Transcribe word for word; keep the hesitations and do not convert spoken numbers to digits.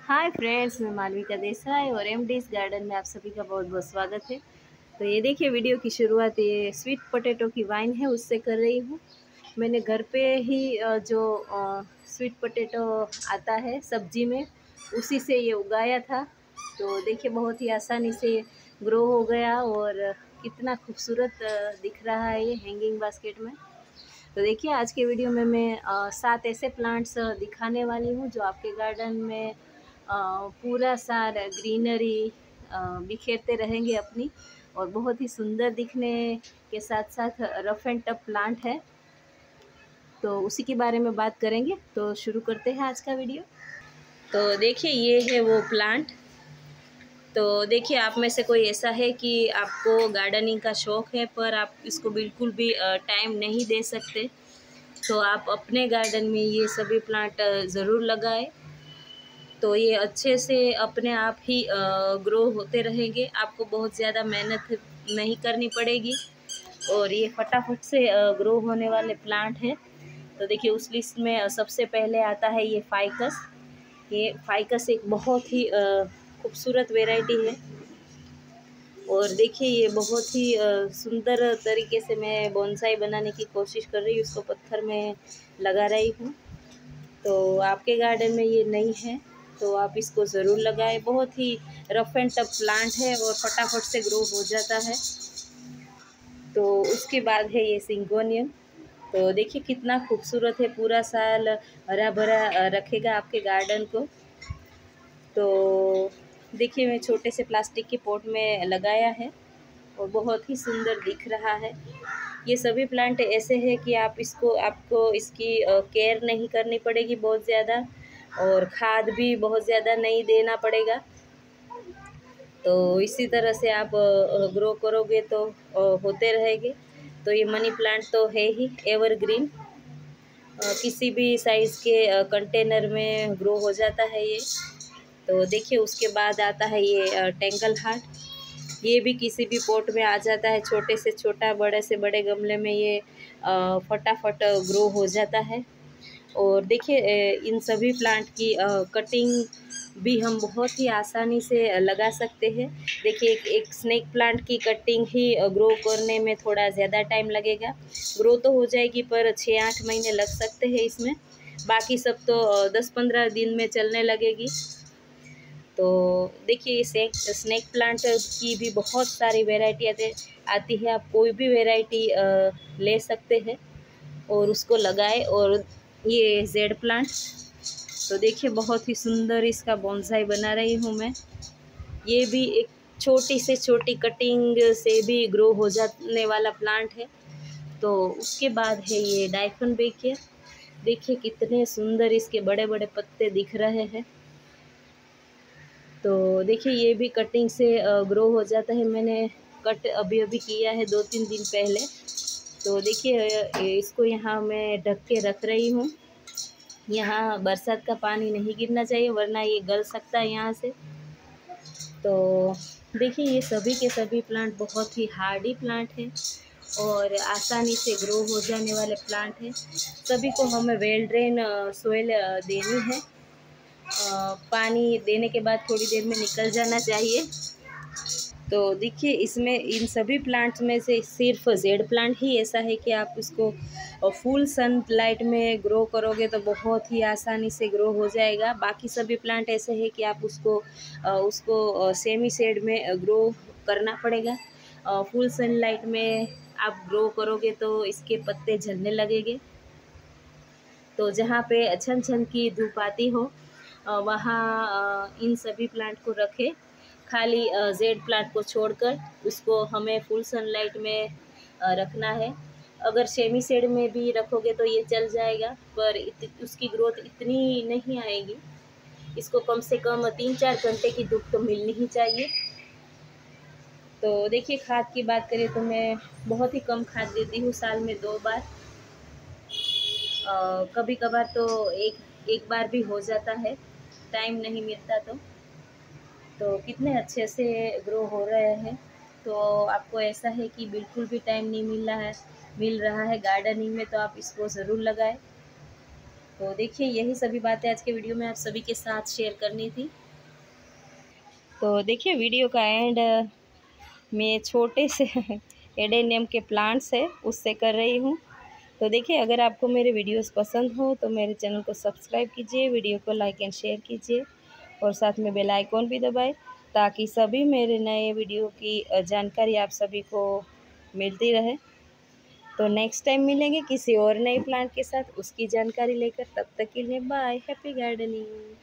Hi friends, मैं मालविका देसाई और MDs garden में आप सभी का बहुत बहुत स्वागत है। तो ये देखिए, वीडियो की शुरुआत ये स्वीट पोटैटो की वाइन है उससे कर रही हूँ। मैंने घर पे ही अ, जो अ, स्वीट पोटैटो आता है सब्जी में, उसी से ये उगाया था। तो देखिए, बहुत ही आसानी से ग्रो हो गया और कितना खूबसूरत अ, दिख रहा है ये हैंगिंग बास्केट में। तो देखिए, आज के वीडियो में मैं अ, सात ऐसे प्लांट्स अ, दिखाने वाली हूँ जो आपके गार्डन में अ, पूरा साल ग्रीनरी अ, बिखेरते रहेंगे अपनी, और बहुत ही सुंदर दिखने के साथ साथ रफ एंड टफ प्लांट है। तो उसी के बारे में बात करेंगे, तो शुरू करते हैं आज का वीडियो। तो देखिए, ये है वो प्लांट। तो देखिए, आप में से कोई ऐसा है कि आपको गार्डनिंग का शौक़ है पर आप इसको बिल्कुल भी टाइम नहीं दे सकते, तो आप अपने गार्डन में ये सभी प्लांट ज़रूर लगाएं। तो ये अच्छे से अपने आप ही ग्रो होते रहेंगे, आपको बहुत ज़्यादा मेहनत नहीं करनी पड़ेगी और ये फटाफट से ग्रो होने वाले प्लांट हैं। तो देखिए, उस लिस्ट में सबसे पहले आता है ये फाइकस। ये फाइकस एक बहुत ही खूबसूरत वैरायटी है और देखिए, ये बहुत ही सुंदर तरीके से मैं बोनसाई बनाने की कोशिश कर रही हूँ, उसको पत्थर में लगा रही हूँ। तो आपके गार्डन में ये नहीं है तो आप इसको ज़रूर लगाएं। बहुत ही रफ एंड टफ प्लांट है और फटाफट से ग्रो हो जाता है। तो उसके बाद है ये सिंगोनियम। तो देखिए, कितना खूबसूरत है, पूरा साल हरा भरा रखेगा आपके गार्डन को। तो देखिए, मैं छोटे से प्लास्टिक के पॉट में लगाया है और बहुत ही सुंदर दिख रहा है। ये सभी प्लांट ऐसे हैं कि आप इसको आपको इसकी केयर नहीं करनी पड़ेगी बहुत ज़्यादा, और खाद भी बहुत ज़्यादा नहीं देना पड़ेगा। तो इसी तरह से आप ग्रो करोगे तो होते रहेंगे। तो ये मनी प्लांट तो है ही एवरग्रीन, किसी भी साइज़ के कंटेनर में ग्रो हो जाता है ये। तो देखिए, उसके बाद आता है ये टेंगल हार्ट। ये भी किसी भी पॉट में आ जाता है, छोटे से छोटा, बड़े से बड़े गमले में ये फटाफट ग्रो हो जाता है। और देखिए, इन सभी प्लांट की कटिंग भी हम बहुत ही आसानी से लगा सकते हैं। देखिए, एक, एक स्नेक प्लांट की कटिंग ही ग्रो करने में थोड़ा ज़्यादा टाइम लगेगा। ग्रो तो हो जाएगी पर छः आठ महीने लग सकते हैं इसमें, बाकी सब तो दस पंद्रह दिन में चलने लगेगी। तो देखिए, स्नेक स्नेक प्लांट की भी बहुत सारी वैरायटी आते आती है। आप कोई भी वैरायटी ले सकते हैं और उसको लगाए। और ये जेड प्लांट, तो देखिए, बहुत ही सुंदर इसका बोनसाई बना रही हूँ मैं। ये भी एक छोटी से छोटी कटिंग से भी ग्रो हो जाने वाला प्लांट है। तो उसके बाद है ये डायफनबेकिया। देखिए, कितने सुंदर इसके बड़े बड़े पत्ते दिख रहे हैं। तो देखिए, ये भी कटिंग से ग्रो हो जाता है। मैंने कट अभी अभी किया है दो तीन दिन पहले। तो देखिए, इसको यहाँ मैं ढक के रख रही हूँ। यहाँ बरसात का पानी नहीं गिरना चाहिए वरना ये गल सकता है यहाँ से। तो देखिए, ये सभी के सभी प्लांट बहुत ही हार्डी प्लांट हैं और आसानी से ग्रो हो जाने वाले प्लांट हैं। सभी को हमें वेल ड्रेन सोइल देनी है। पानी देने के बाद थोड़ी देर में निकल जाना चाहिए। तो देखिए, इसमें इन सभी प्लांट्स में से सिर्फ जेड प्लांट ही ऐसा है कि आप इसको फुल सनलाइट में ग्रो करोगे तो बहुत ही आसानी से ग्रो हो जाएगा। बाकी सभी प्लांट ऐसे हैं कि आप उसको उसको सेमी शेड में ग्रो करना पड़ेगा। फुल सनलाइट में आप ग्रो करोगे तो इसके पत्ते झड़ने लगेंगे। तो जहाँ पे छन छन की धूप आती हो वहाँ इन सभी प्लांट को रखें। खाली जेड प्लांट को छोड़कर उसको हमें फुल सनलाइट में रखना है। अगर सेमी शेड में भी रखोगे तो ये चल जाएगा, पर इत, उसकी ग्रोथ इतनी नहीं आएगी। इसको कम से कम तीन चार घंटे की धूप तो मिलनी ही चाहिए। तो देखिए, खाद की बात करें तो मैं बहुत ही कम खाद देती हूँ, साल में दो बार। कभी कभार तो एक एक बार भी हो जाता है, टाइम नहीं मिलता तो। तो कितने अच्छे से ग्रो हो रहे हैं। तो आपको ऐसा है कि बिल्कुल भी टाइम नहीं मिल रहा है मिल रहा है गार्डनिंग में, तो आप इसको ज़रूर लगाएं। तो देखिए यही सभी बातें आज के वीडियो में आप सभी के साथ शेयर करनी थी। तो देखिए वीडियो का एंड मैं छोटे से एडेनियम के प्लांट्स है उससे कर रही हूँ। तो देखिए अगर आपको मेरे वीडियोस पसंद हो तो मेरे चैनल को सब्सक्राइब कीजिए, वीडियो को लाइक एंड शेयर कीजिए और साथ में बेल आइकॉन भी दबाएं ताकि सभी मेरे नए वीडियो की जानकारी आप सभी को मिलती रहे। तो नेक्स्ट टाइम मिलेंगे किसी और नए प्लांट के साथ उसकी जानकारी लेकर। तब तक के लिए बाय, हैप्पी गार्डनिंग।